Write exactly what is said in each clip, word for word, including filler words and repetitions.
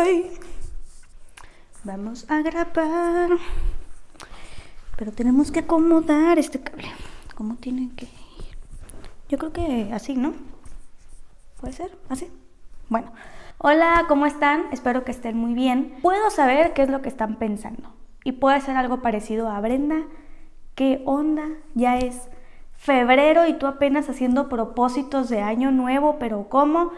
Ay. Vamos a grabar. Pero tenemos que acomodar este cable. ¿Cómo tiene que ir? Yo creo que así, ¿no? ¿Puede ser? ¿Así? Bueno. Hola, ¿cómo están? Espero que estén muy bien. Puedo saber qué es lo que están pensando. Y puede ser algo parecido a Brenda. ¿Qué onda? Ya es febrero y tú apenas haciendo propósitos de año nuevo, ¿pero cómo?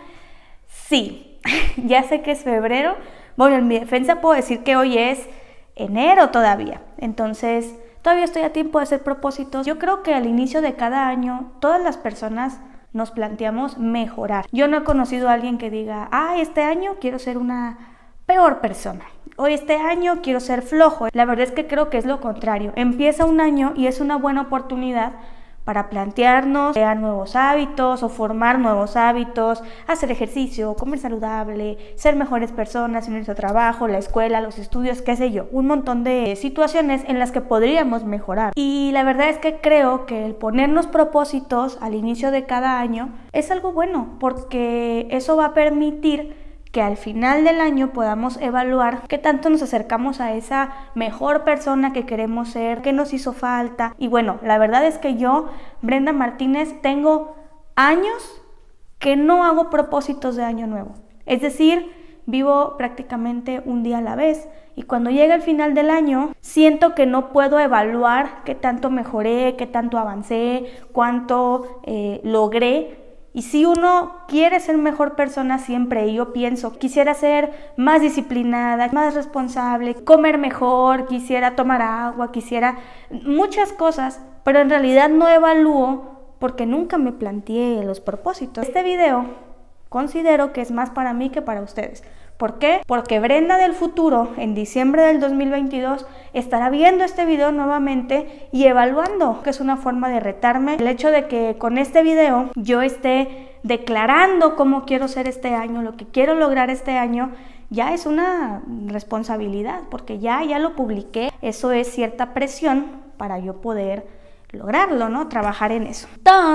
Sí, ya sé que es febrero. Bueno, en mi defensa puedo decir que hoy es enero todavía. Entonces, todavía estoy a tiempo de hacer propósitos. Yo creo que al inicio de cada año, todas las personas nos planteamos mejorar. Yo no he conocido a alguien que diga, ah, este año quiero ser una peor persona. Hoy este año quiero ser flojo. La verdad es que creo que es lo contrario. Empieza un año y es una buena oportunidad para plantearnos, crear nuevos hábitos o formar nuevos hábitos, hacer ejercicio, comer saludable, ser mejores personas en nuestro trabajo, la escuela, los estudios, qué sé yo. Un montón de situaciones en las que podríamos mejorar. Y la verdad es que creo que el ponernos propósitos al inicio de cada año es algo bueno, porque eso va a permitir que al final del año podamos evaluar qué tanto nos acercamos a esa mejor persona que queremos ser, qué nos hizo falta. Y bueno, la verdad es que yo, Brenda Martínez, tengo años que no hago propósitos de año nuevo. Es decir, vivo prácticamente un día a la vez. Y cuando llega el final del año, siento que no puedo evaluar qué tanto mejoré, qué tanto avancé, cuánto eh, logré. Y si uno quiere ser mejor persona siempre, y yo pienso, quisiera ser más disciplinada, más responsable, comer mejor, quisiera tomar agua, quisiera muchas cosas, pero en realidad no evalúo porque nunca me planteé los propósitos. Este video considero que es más para mí que para ustedes. ¿Por qué? Porque Brenda del futuro, en diciembre del dos mil veintidós, estará viendo este video nuevamente y evaluando, que es una forma de retarme. El hecho de que con este video yo esté declarando cómo quiero ser este año, lo que quiero lograr este año, ya es una responsabilidad, porque ya, ya lo publiqué. Eso es cierta presión para yo poder lograrlo, ¿no? Trabajar en eso.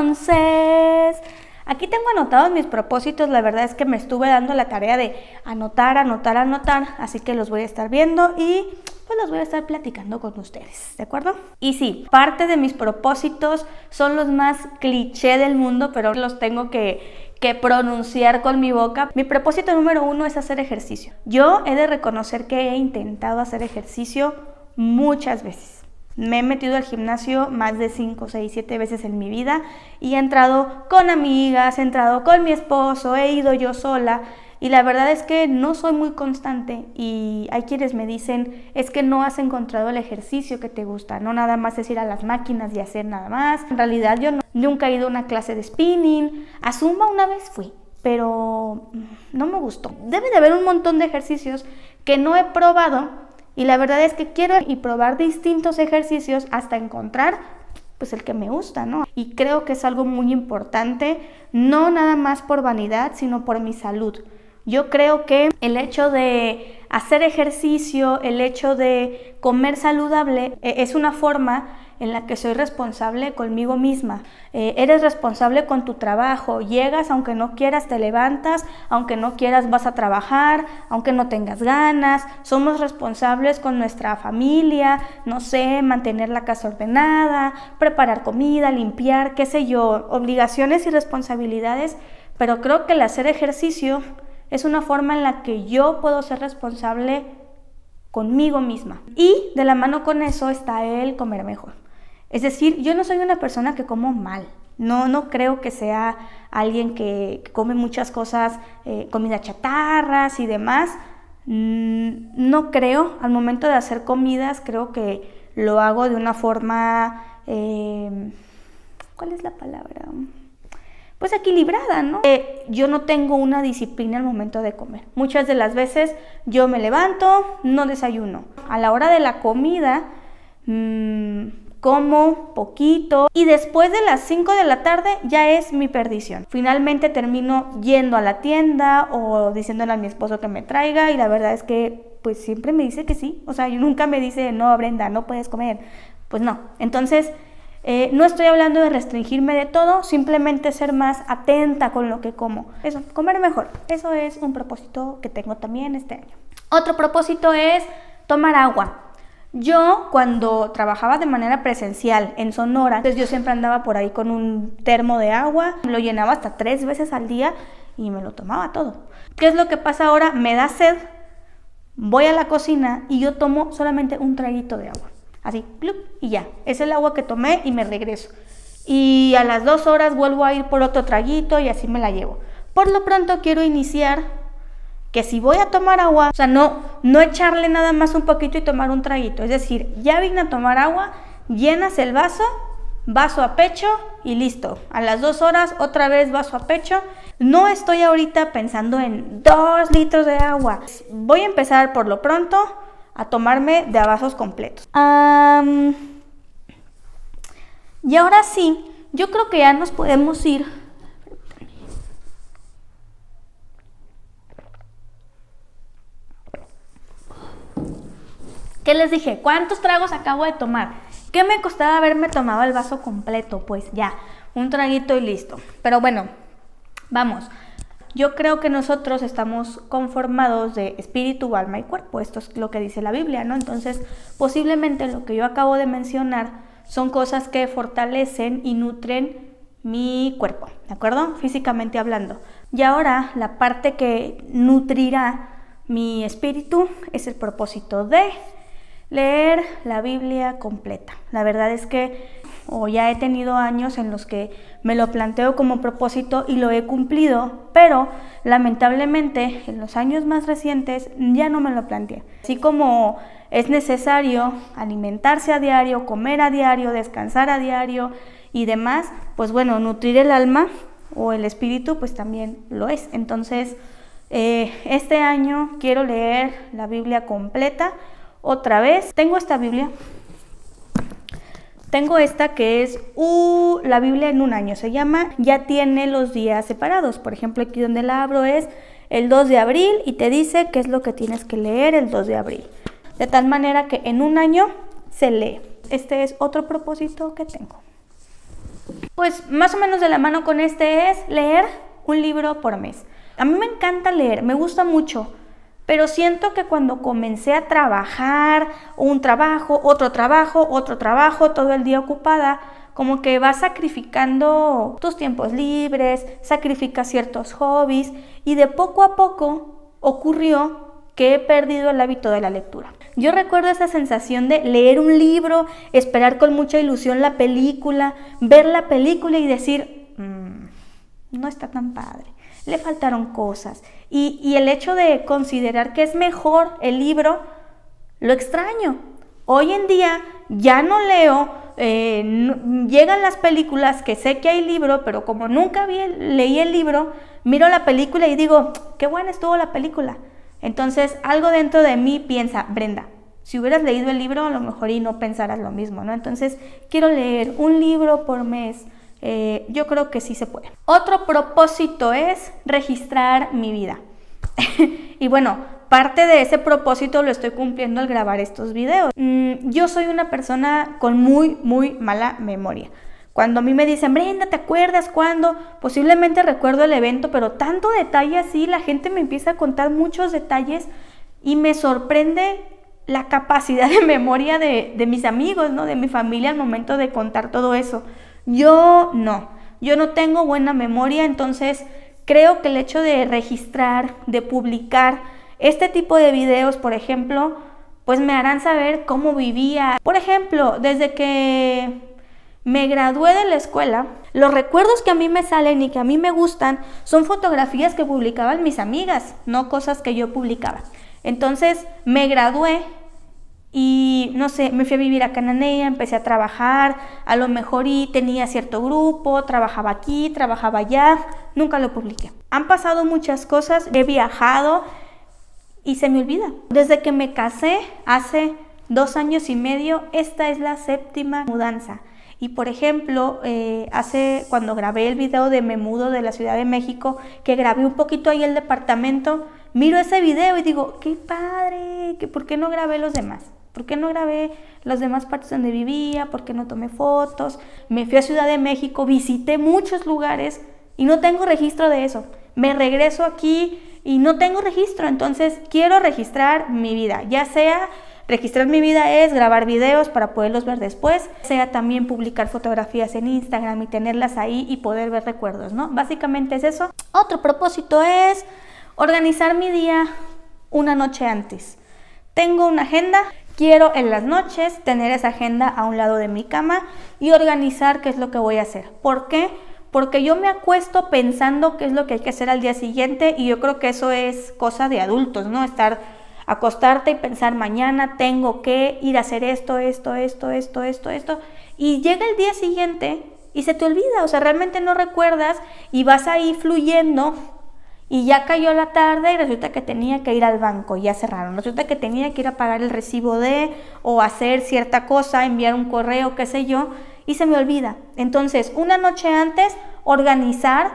Entonces, aquí tengo anotados mis propósitos. La verdad es que me estuve dando la tarea de anotar, anotar, anotar, así que los voy a estar viendo y pues los voy a estar platicando con ustedes, ¿de acuerdo? Y sí, parte de mis propósitos son los más cliché del mundo, pero los tengo que, que pronunciar con mi boca. Mi propósito número uno es hacer ejercicio. Yo he de reconocer que he intentado hacer ejercicio muchas veces. Me he metido al gimnasio más de cinco, seis, siete veces en mi vida y he entrado con amigas, he entrado con mi esposo, he ido yo sola y la verdad es que no soy muy constante y hay quienes me dicen, es que no has encontrado el ejercicio que te gusta, no nada más es ir a las máquinas y hacer nada más. En realidad yo no, nunca he ido a una clase de spinning, a Zumba una vez fui, pero no me gustó. Debe de haber un montón de ejercicios que no he probado. Y la verdad es que quiero y probar distintos ejercicios hasta encontrar pues el que me gusta, ¿no? Y creo que es algo muy importante, no nada más por vanidad, sino por mi salud. Yo creo que el hecho de hacer ejercicio, el hecho de comer saludable, eh, es una forma en la que soy responsable conmigo misma. Eh, eres responsable con tu trabajo, llegas aunque no quieras, te levantas, aunque no quieras vas a trabajar, aunque no tengas ganas. Somos responsables con nuestra familia, no sé, mantener la casa ordenada, preparar comida, limpiar, qué sé yo, obligaciones y responsabilidades, pero creo que el hacer ejercicio es una forma en la que yo puedo ser responsable conmigo misma. Y de la mano con eso está el comer mejor. Es decir, yo no soy una persona que como mal. No, no creo que sea alguien que, que come muchas cosas, eh, comida chatarras y demás. Mm, no creo. Al momento de hacer comidas, creo que lo hago de una forma... Eh, ¿Cuál es la palabra? Pues equilibrada, ¿no? Eh, yo no tengo una disciplina al momento de comer. Muchas de las veces yo me levanto, no desayuno. A la hora de la comida, mmm, como poquito y después de las cinco de la tarde ya es mi perdición. Finalmente termino yendo a la tienda o diciéndole a mi esposo que me traiga y la verdad es que pues siempre me dice que sí. O sea, nunca me dice, no, Brenda, no puedes comer. Pues no. Entonces, Eh, no estoy hablando de restringirme de todo, simplemente ser más atenta con lo que como. Eso, comer mejor. Eso es un propósito que tengo también este año. Otro propósito es tomar agua. Yo cuando trabajaba de manera presencial en Sonora, entonces yo siempre andaba por ahí con un termo de agua, lo llenaba hasta tres veces al día y me lo tomaba todo. ¿Qué es lo que pasa ahora? Me da sed, voy a la cocina y yo tomo solamente un traguito de agua. Así, ¡plup! Y ya, es el agua que tomé y me regreso. Y a las dos horas vuelvo a ir por otro traguito y así me la llevo. Por lo pronto quiero iniciar que si voy a tomar agua, o sea, no, no echarle nada más un poquito y tomar un traguito. Es decir, ya vine a tomar agua, llenas el vaso, vaso a pecho y listo. A las dos horas otra vez vaso a pecho. No estoy ahorita pensando en dos litros de agua. Voy a empezar por lo pronto a tomarme de a vasos completos. Um, y ahora sí, yo creo que ya nos podemos ir. ¿Qué les dije? ¿Cuántos tragos acabo de tomar? ¿Qué me costaba haberme tomado el vaso completo? Pues ya, un traguito y listo. Pero bueno, vamos. Yo creo que nosotros estamos conformados de espíritu, alma y cuerpo. Esto es lo que dice la Biblia, ¿no? Entonces, posiblemente lo que yo acabo de mencionar son cosas que fortalecen y nutren mi cuerpo, ¿de acuerdo? Físicamente hablando. Y ahora, la parte que nutrirá mi espíritu es el propósito de leer la Biblia completa. La verdad es que o ya he tenido años en los que me lo planteo como propósito y lo he cumplido, pero lamentablemente en los años más recientes ya no me lo planteé. Así como es necesario alimentarse a diario, comer a diario, descansar a diario y demás, pues bueno, nutrir el alma o el espíritu pues también lo es. Entonces, eh, este año quiero leer la Biblia completa. Otra vez, tengo esta Biblia, tengo esta que es uh, la Biblia en un año, se llama, ya tiene los días separados. Por ejemplo, aquí donde la abro es el dos de abril y te dice qué es lo que tienes que leer el dos de abril. De tal manera que en un año se lee. Este es otro propósito que tengo. Pues más o menos de la mano con este es leer un libro por mes. A mí me encanta leer, me gusta mucho. Pero siento que cuando comencé a trabajar, un trabajo, otro trabajo, otro trabajo, todo el día ocupada, como que vas sacrificando tus tiempos libres, sacrificas ciertos hobbies y de poco a poco ocurrió que he perdido el hábito de la lectura. Yo recuerdo esa sensación de leer un libro, esperar con mucha ilusión la película, ver la película y decir, mmm, no está tan padre. Le faltaron cosas y, y el hecho de considerar que es mejor el libro, lo extraño. Hoy en día ya no leo, eh, no, llegan las películas que sé que hay libro, pero como nunca vi, leí el libro, miro la película y digo, qué buena estuvo la película. Entonces algo dentro de mí piensa, Brenda, si hubieras leído el libro a lo mejor y no pensaras lo mismo, ¿no? Entonces quiero leer un libro por mes. Eh, yo creo que sí se puede. Otro propósito es registrar mi vida. Y bueno, parte de ese propósito lo estoy cumpliendo al grabar estos videos. Mm, yo soy una persona con muy, muy mala memoria. Cuando a mí me dicen, Brenda, ¿te acuerdas cuándo? Posiblemente recuerdo el evento, pero tanto detalle así, la gente me empieza a contar muchos detalles y me sorprende la capacidad de memoria de, de mis amigos, ¿no? De mi familia al momento de contar todo eso. Yo no, yo no tengo buena memoria, entonces creo que el hecho de registrar, de publicar este tipo de videos, por ejemplo, pues me harán saber cómo vivía. Por ejemplo, desde que me gradué de la escuela, los recuerdos que a mí me salen y que a mí me gustan son fotografías que publicaban mis amigas, no cosas que yo publicaba. Entonces me gradué. Y no sé, me fui a vivir a Cananea, empecé a trabajar, a lo mejor y tenía cierto grupo, trabajaba aquí, trabajaba allá, nunca lo publiqué. Han pasado muchas cosas, he viajado y se me olvida. Desde que me casé hace dos años y medio, esta es la séptima mudanza. Y por ejemplo, eh, hace cuando grabé el video de Me Mudo de la Ciudad de México, que grabé un poquito ahí el departamento, miro ese video y digo, qué padre, ¿por qué no grabé los demás? ¿Por qué no grabé las demás partes donde vivía? ¿Por qué no tomé fotos? Me fui a Ciudad de México, visité muchos lugares y no tengo registro de eso. Me regreso aquí y no tengo registro, entonces quiero registrar mi vida, ya sea registrar mi vida es grabar videos para poderlos ver después, sea también publicar fotografías en Instagram y tenerlas ahí y poder ver recuerdos, ¿no? Básicamente es eso. Otro propósito es organizar mi día una noche antes. Tengo una agenda, quiero en las noches tener esa agenda a un lado de mi cama y organizar qué es lo que voy a hacer. ¿Por qué? Porque yo me acuesto pensando qué es lo que hay que hacer al día siguiente y yo creo que eso es cosa de adultos, ¿no? Estar acostarte y pensar mañana tengo que ir a hacer esto, esto, esto, esto, esto, esto y llega el día siguiente y se te olvida, o sea, realmente no recuerdas y vas ahí fluyendo y ya cayó la tarde y resulta que tenía que ir al banco y ya cerraron, resulta que tenía que ir a pagar el recibo de o hacer cierta cosa, enviar un correo, qué sé yo, y se me olvida. Entonces, una noche antes, organizar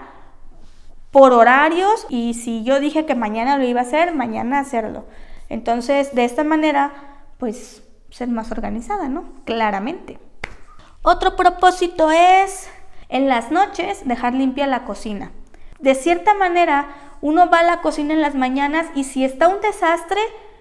por horarios y si yo dije que mañana lo iba a hacer, mañana hacerlo. Entonces, de esta manera, pues, ser más organizada, ¿no? Claramente. Otro propósito es, en las noches, dejar limpia la cocina. De cierta manera, uno va a la cocina en las mañanas y si está un desastre,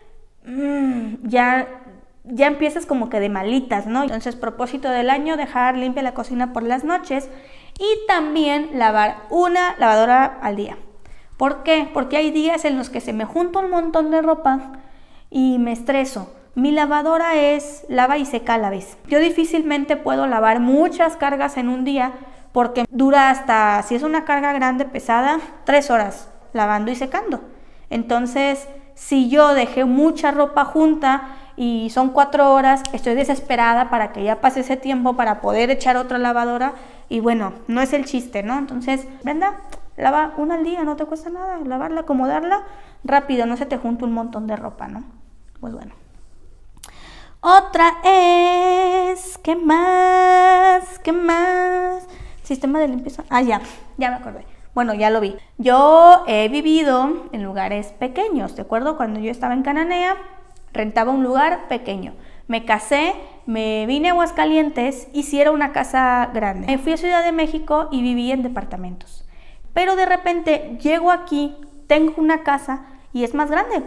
mmm, ya, ya empiezas como que de malitas, ¿no? Entonces, propósito del año, dejar limpia la cocina por las noches y también lavar una lavadora al día. ¿Por qué? Porque hay días en los que se me junta un montón de ropa y me estreso. Mi lavadora es lava y seca a la vez. Yo difícilmente puedo lavar muchas cargas en un día porque dura hasta, si es una carga grande, pesada, tres horas lavando y secando. Entonces, si yo dejé mucha ropa junta y son cuatro horas, estoy desesperada para que ya pase ese tiempo para poder echar otra lavadora y bueno, no es el chiste, ¿no? Entonces, Brenda, lava una al día, no te cuesta nada, lavarla, acomodarla, rápido, no se te junta un montón de ropa, ¿no? Pues bueno. Otra es, ¿qué más? ¿Qué más? Sistema de limpieza, ah ya, ya me acordé. Bueno, ya lo vi. Yo he vivido en lugares pequeños, ¿de acuerdo? Cuando yo estaba en Cananea, rentaba un lugar pequeño. Me casé, me vine a Aguascalientes y sí era una casa grande. Me fui a Ciudad de México y viví en departamentos. Pero de repente llego aquí, tengo una casa y es más grande.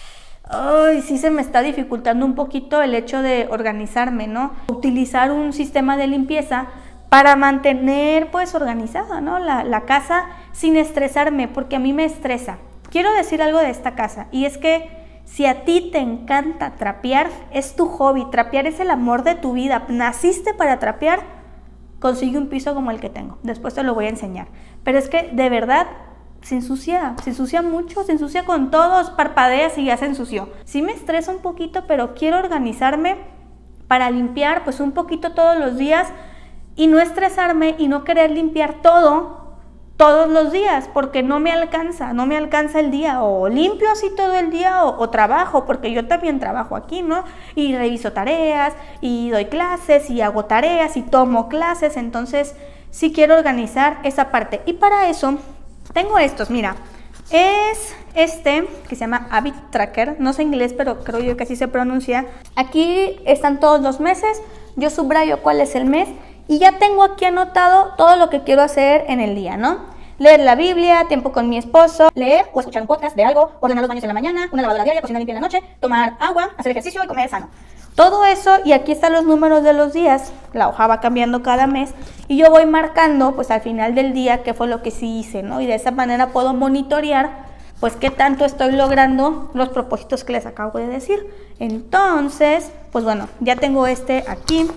Ay, sí se me está dificultando un poquito el hecho de organizarme, ¿no? Utilizar un sistema de limpieza para mantener pues organizada, ¿no? La, la casa sin estresarme, porque a mí me estresa. Quiero decir algo de esta casa y es que si a ti te encanta trapear, es tu hobby, trapear es el amor de tu vida, naciste para trapear, consigue un piso como el que tengo, después te lo voy a enseñar. Pero es que de verdad se ensucia, se ensucia mucho, se ensucia con todos, parpadeas y ya se ensució. Sí me estresa un poquito, pero quiero organizarme para limpiar pues un poquito todos los días y no estresarme y no querer limpiar todo todos los días, porque no me alcanza, no me alcanza el día, o limpio así todo el día o, o trabajo, porque yo también trabajo aquí, ¿no? Y reviso tareas, y doy clases, y hago tareas, y tomo clases, entonces sí quiero organizar esa parte. Y para eso tengo estos, mira, es este que se llama Habit Tracker, no sé inglés, pero creo yo que así se pronuncia. Aquí están todos los meses, yo subrayo cuál es el mes, y ya tengo aquí anotado todo lo que quiero hacer en el día, ¿no? Leer la Biblia, tiempo con mi esposo, leer o escuchar un podcast de algo, ordenar los baños en la mañana, una lavadora diaria, cocinar limpia en la noche, tomar agua, hacer ejercicio y comer sano. Todo eso, y aquí están los números de los días, la hoja va cambiando cada mes, y yo voy marcando, pues al final del día, qué fue lo que sí hice, ¿no? Y de esa manera puedo monitorear, pues qué tanto estoy logrando los propósitos que les acabo de decir. Entonces, pues bueno, ya tengo este aquí.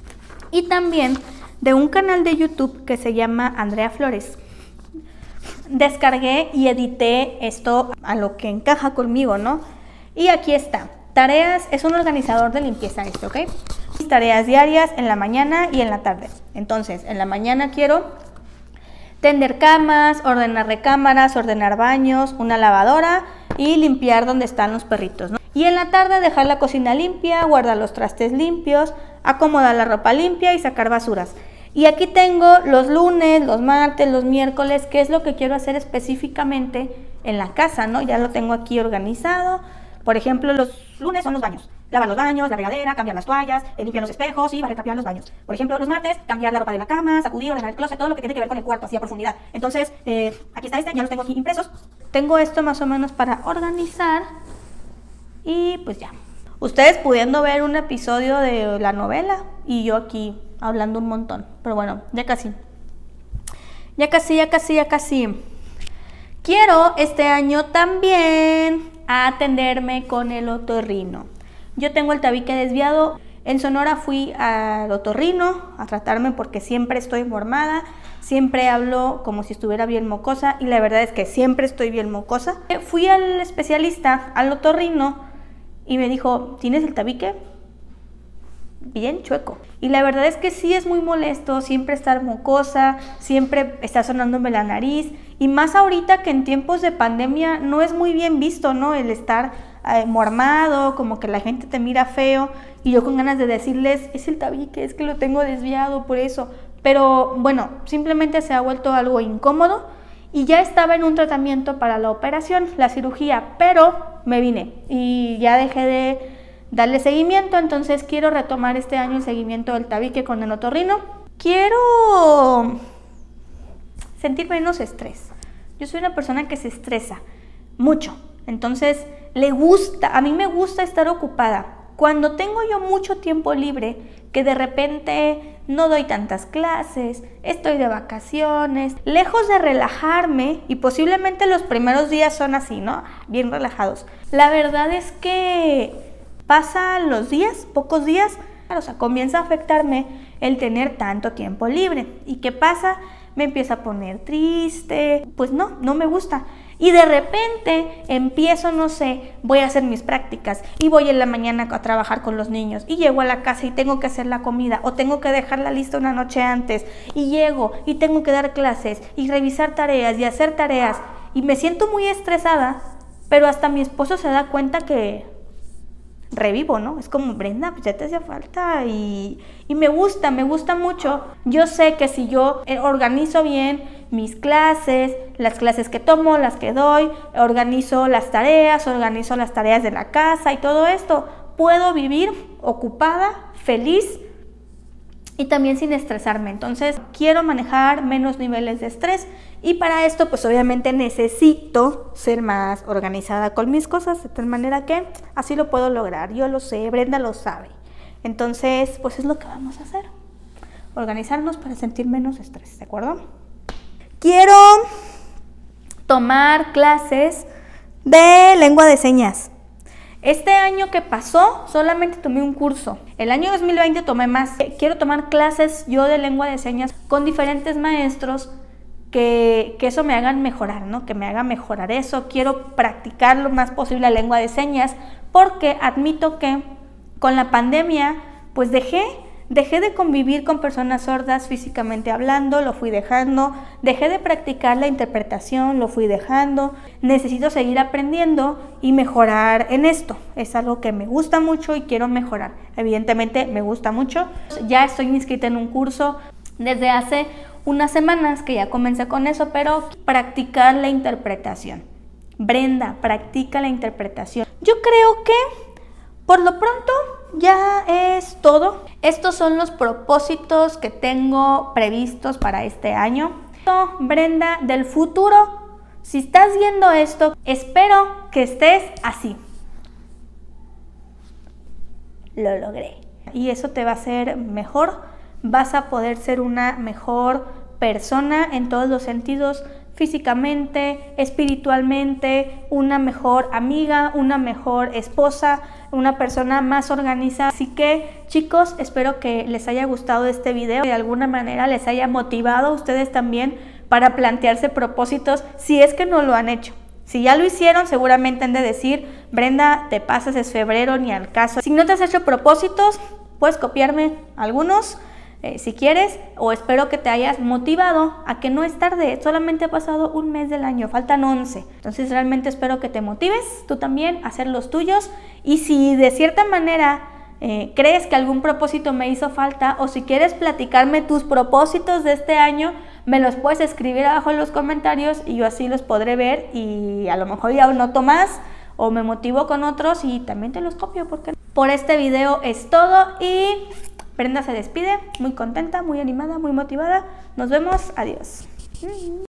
Y también de un canal de YouTube que se llama Andrea Flores. Descargué y edité esto a lo que encaja conmigo, ¿no? Y aquí está. Tareas, es un organizador de limpieza este, ¿ok? Tareas diarias en la mañana y en la tarde. Entonces, en la mañana quiero tender camas, ordenar recámaras, ordenar baños, una lavadora y limpiar donde están los perritos, ¿no? Y en la tarde dejar la cocina limpia, guardar los trastes limpios, acomodar la ropa limpia y sacar basuras. Y aquí tengo los lunes, los martes, los miércoles, qué es lo que quiero hacer específicamente en la casa, ¿no? Ya lo tengo aquí organizado. Por ejemplo, los lunes son los baños, lavar los baños, la regadera, cambiar las toallas, eh, limpiar los espejos y barrer, trapear los baños. Por ejemplo, los martes, cambiar la ropa de la cama, sacudir, ordenar el closet, todo lo que tiene que ver con el cuarto, así a profundidad. Entonces, eh, aquí está este, ya los tengo aquí impresos. Tengo esto más o menos para organizar y pues ya. Ustedes pudiendo ver un episodio de la novela y yo aquí hablando un montón. Pero bueno, ya casi. Ya casi, ya casi, ya casi. Quiero este año también atenderme con el otorrino. Yo tengo el tabique desviado. En Sonora fui al otorrino a tratarme porque siempre estoy mormada. Siempre hablo como si estuviera bien mocosa y la verdad es que siempre estoy bien mocosa. Fui al especialista, al otorrino, y me dijo, ¿tienes el tabique? Bien chueco. Y la verdad es que sí es muy molesto siempre estar mocosa, siempre está sonándome la nariz. Y más ahorita que en tiempos de pandemia no es muy bien visto, ¿no? El estar eh, mormado, como que la gente te mira feo. Y yo con ganas de decirles, es el tabique, es que lo tengo desviado por eso. Pero bueno, simplemente se ha vuelto algo incómodo. Y ya estaba en un tratamiento para la operación, la cirugía, pero me vine y ya dejé de darle seguimiento, entonces quiero retomar este año el seguimiento del tabique con el otorrino. Quiero sentir menos estrés. Yo soy una persona que se estresa mucho, entonces le gusta, a mí me gusta estar ocupada. Cuando tengo yo mucho tiempo libre, que de repente no doy tantas clases, estoy de vacaciones, lejos de relajarme, y posiblemente los primeros días son así, ¿no? Bien relajados. La verdad es que pasan los días, pocos días, o sea, comienza a afectarme el tener tanto tiempo libre. ¿Y qué pasa? Me empieza a poner triste, pues no, no me gusta. Y de repente empiezo, no sé, voy a hacer mis prácticas y voy en la mañana a trabajar con los niños y llego a la casa y tengo que hacer la comida o tengo que dejar la lista una noche antes y llego y tengo que dar clases y revisar tareas y hacer tareas y me siento muy estresada, pero hasta mi esposo se da cuenta que revivo, ¿no? Es como, Brenda, pues ya te hacía falta y, y me gusta, me gusta mucho. Yo sé que si yo organizo bien mis clases, las clases que tomo, las que doy, organizo las tareas, organizo las tareas de la casa y todo esto, puedo vivir ocupada, feliz y también sin estresarme. Entonces quiero manejar menos niveles de estrés y para esto pues obviamente necesito ser más organizada con mis cosas, de tal manera que así lo puedo lograr. Yo lo sé, Brenda lo sabe. Entonces pues es lo que vamos a hacer, organizarnos para sentir menos estrés, ¿de acuerdo? Quiero tomar clases de lengua de señas. Este año que pasó solamente tomé un curso. El año dos mil veinte tomé más. Quiero tomar clases yo de lengua de señas con diferentes maestros que, que eso me hagan mejorar, ¿no? Que me haga mejorar eso. Quiero practicar lo más posible la lengua de señas porque admito que con la pandemia pues dejé Dejé de convivir con personas sordas físicamente hablando, lo fui dejando. Dejé de practicar la interpretación, lo fui dejando. Necesito seguir aprendiendo y mejorar en esto. Es algo que me gusta mucho y quiero mejorar. Evidentemente me gusta mucho. Ya estoy inscrita en un curso desde hace unas semanas que ya comencé con eso, pero practicar la interpretación. Brenda, practica la interpretación. Yo creo que por lo pronto ya es todo. Estos son los propósitos que tengo previstos para este año. Brenda del futuro, si estás viendo esto, espero que estés así. Lo logré. Y eso te va a hacer mejor. Vas a poder ser una mejor persona en todos los sentidos. Físicamente, espiritualmente, una mejor amiga, una mejor esposa, una persona más organizada. Así que chicos, espero que les haya gustado este video, que de alguna manera les haya motivado a ustedes también para plantearse propósitos si es que no lo han hecho. Si ya lo hicieron, seguramente han de decir, Brenda, te pasas, es febrero, ni al caso. Si no te has hecho propósitos, puedes copiarme algunos. Eh, si quieres, o espero que te hayas motivado a que no es tarde, solamente ha pasado un mes del año, faltan once, entonces realmente espero que te motives tú también a hacer los tuyos y si de cierta manera eh, crees que algún propósito me hizo falta o si quieres platicarme tus propósitos de este año, me los puedes escribir abajo en los comentarios y yo así los podré ver y a lo mejor ya noto más o me motivo con otros y también te los copio, ¿por qué no? por este video es todo y Brenda se despide, muy contenta, muy animada, muy motivada. Nos vemos, adiós.